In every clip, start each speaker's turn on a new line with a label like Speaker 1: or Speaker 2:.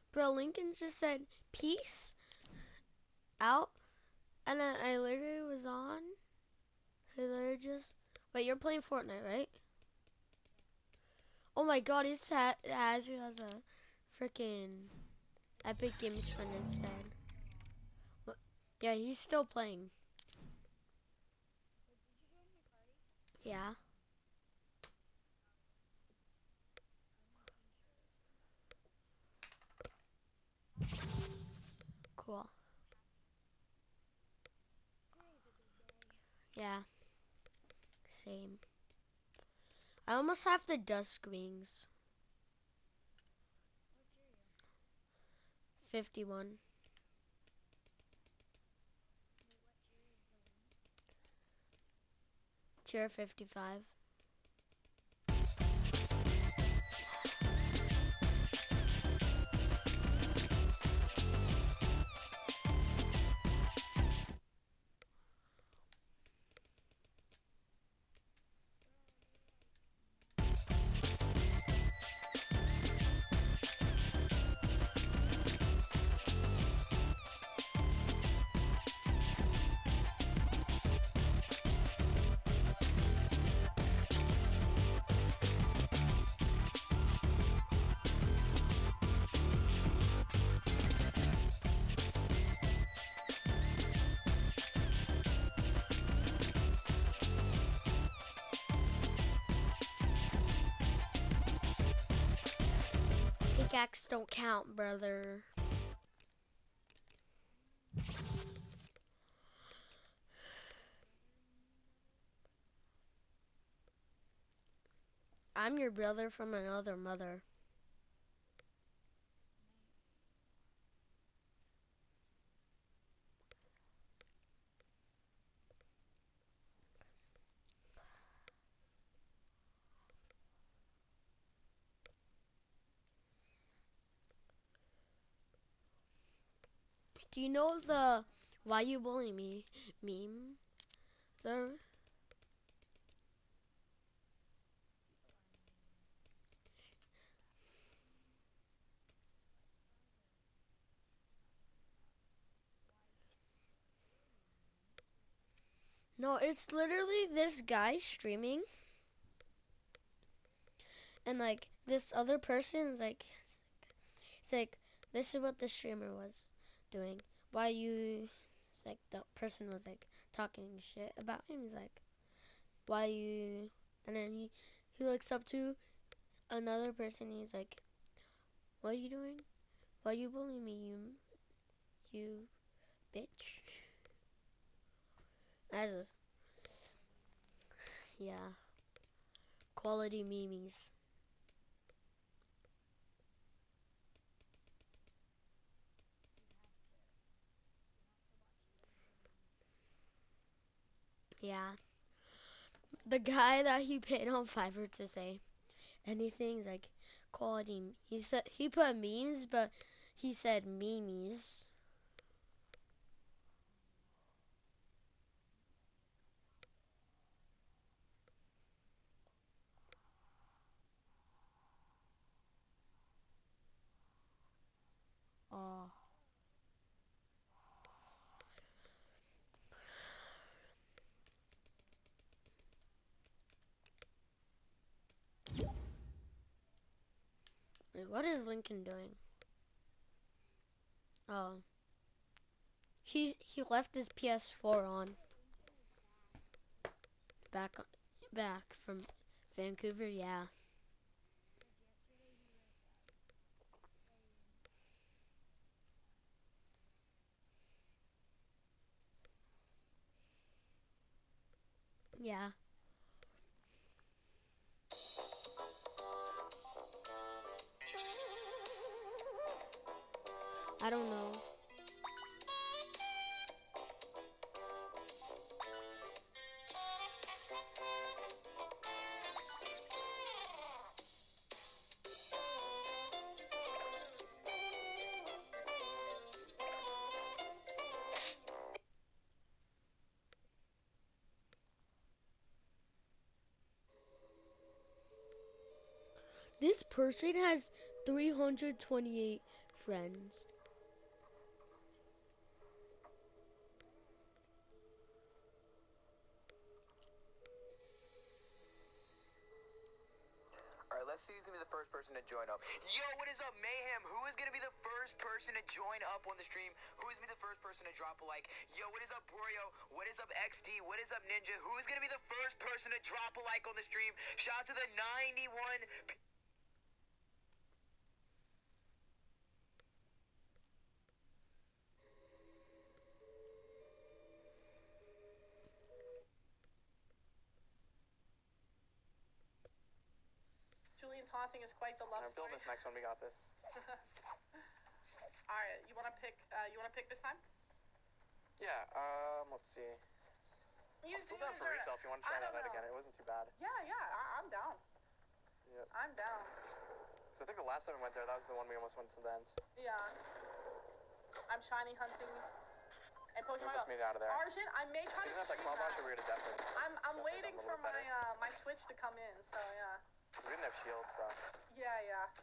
Speaker 1: Bro, Lincoln just said peace out, and then I literally was on. He literally just. Wait, you're playing Fortnite, right? Oh my god, he has a freaking Epic Games friend instead. What? Yeah, he's still playing. Yeah, cool. Yeah, same. I almost have the Dusk Wings. 51. Tier 55. Pickaxe don't count, brother. I'm your brother from another mother. Do you know the "Why You Bully Me" meme? The No, it's literally this guy streaming, and like this other person is like, it's like this is what the streamer was doing. Why you? It's like the person was like talking shit about him. He's like, why you? And then he looks up to another person. He's like, what are you doing? Why you bullying me? You bitch. As a yeah, quality memes. Yeah, the guy that he paid on Fiverr to say anything's like quality. He said he put memes, but he said memes. Oh, wait, what is Lincoln doing? Oh, he left his PS4 on back back from Vancouver. Yeah, yeah. I don't know. This person has 328 friends.
Speaker 2: Alright, let's see who's gonna be the first person to join up. Yo, what is up, Mayhem? Who is gonna be the first person to join up on the stream? Who is gonna be the first person to drop a like? Yo, what is up, Broyo? What is up, XD? What is up, Ninja? Who is gonna be the first person to drop a like on the stream? Shout out to the 91.
Speaker 3: Julian taunting is quite the love
Speaker 2: I'm
Speaker 3: story.
Speaker 2: building this next one. We got this.
Speaker 3: All right, you wanna pick? You wanna pick this time?
Speaker 2: Yeah. Let's see.
Speaker 3: You
Speaker 2: Still down for retail if you want to try that out again. It wasn't too bad.
Speaker 3: Yeah, I'm down.
Speaker 2: Yep.
Speaker 3: I'm down.
Speaker 2: So I think the last time we went there, that was the one we almost went to the end.
Speaker 3: Yeah. I'm shiny hunting. And
Speaker 2: We
Speaker 3: Pokemon
Speaker 2: almost
Speaker 3: Go.
Speaker 2: made it out of there.
Speaker 3: Arjun, I may try to
Speaker 2: Isn't that
Speaker 3: stream
Speaker 2: Club Watch,
Speaker 3: that.
Speaker 2: or we're gonna definitely.
Speaker 3: I'm waiting
Speaker 2: a
Speaker 3: for
Speaker 2: little
Speaker 3: my
Speaker 2: better.
Speaker 3: my Switch to come in. So yeah.
Speaker 2: We didn't have shields, so.
Speaker 3: Yeah.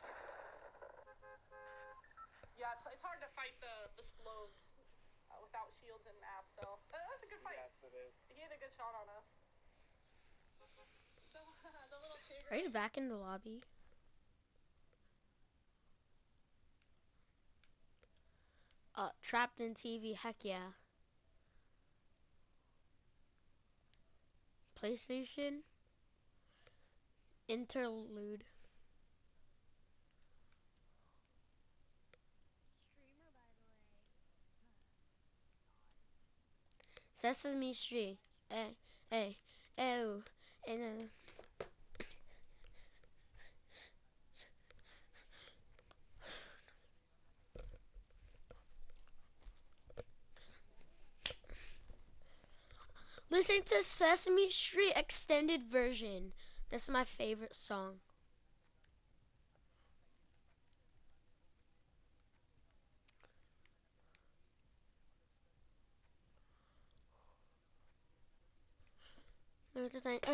Speaker 3: Yeah, it's hard to fight the Splodes without shields and math. So that's a good fight.
Speaker 2: Yes, it is.
Speaker 3: He had a good shot on us. The little tigre.
Speaker 1: Are you back in the lobby? Trapped in TV, heck yeah. PlayStation? Interlude. Sesame Street. Hey, oh, and then. Listen to Sesame Street extended version. That's my favorite song. No, just like,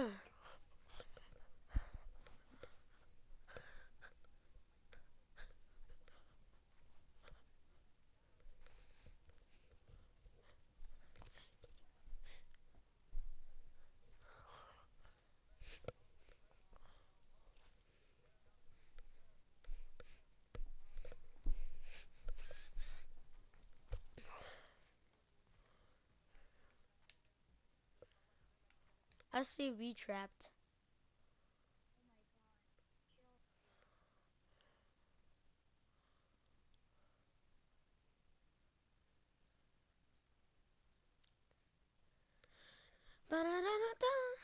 Speaker 1: I see we trapped. Ba-da-da-da-da.